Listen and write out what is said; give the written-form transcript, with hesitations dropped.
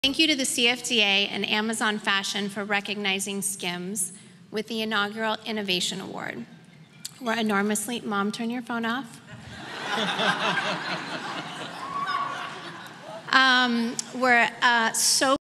Thank you to the CFDA and Amazon Fashion for recognizing Skims with the inaugural Innovation Award. We're enormously, Mom, turn your phone off. We're so